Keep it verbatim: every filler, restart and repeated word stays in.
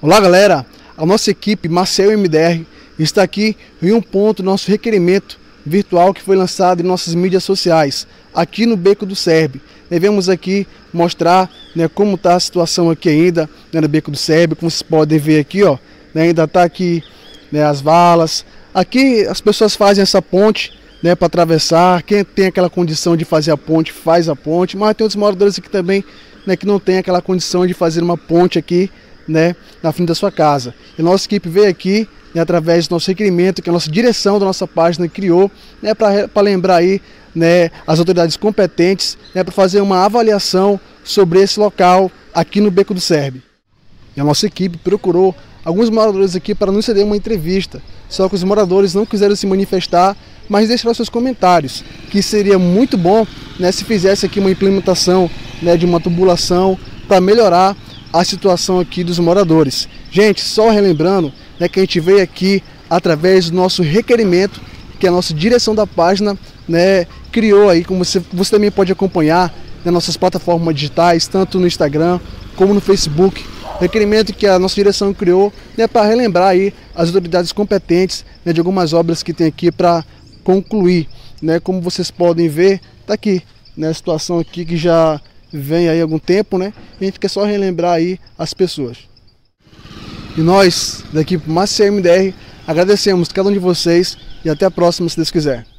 Olá galera, a nossa equipe Maceió M D R está aqui em um ponto do nosso requerimento virtual que foi lançado em nossas mídias sociais, aqui no Beco do Cerbe. Devemos aqui mostrar, né, como está a situação aqui ainda, né, no Beco do Cerbe. Como vocês podem ver aqui, ó, né, ainda está aqui, né, as valas. Aqui as pessoas fazem essa ponte, né, para atravessar. Quem tem aquela condição de fazer a ponte, faz a ponte, mas tem outros moradores aqui também, né, que não tem aquela condição de fazer uma ponte aqui, né, na frente da sua casa. E a nossa equipe veio aqui, né, através do nosso requerimento que a nossa direção da nossa página criou, né, para lembrar aí, né, as autoridades competentes, né, para fazer uma avaliação sobre esse local aqui no Beco do Cerbe. E a nossa equipe procurou alguns moradores aqui para nos ceder uma entrevista, só que os moradores não quiseram se manifestar, mas deixaram seus comentários, que seria muito bom, né, se fizesse aqui uma implementação, né, de uma tubulação para melhorar a situação aqui dos moradores. Gente, só relembrando, né, que a gente veio aqui através do nosso requerimento, que a nossa direção da página, né, criou aí, como você, você também pode acompanhar nas nossas plataformas digitais, tanto no Instagram como no Facebook. Requerimento que a nossa direção criou, né, para relembrar aí as autoridades competentes, né, de algumas obras que tem aqui para concluir, né. Como vocês podem ver, tá aqui, né, a situação aqui que já vem aí há algum tempo, né? E a gente quer só relembrar aí as pessoas. E nós, da equipe Maceió M D R, agradecemos cada um de vocês e até a próxima, se Deus quiser.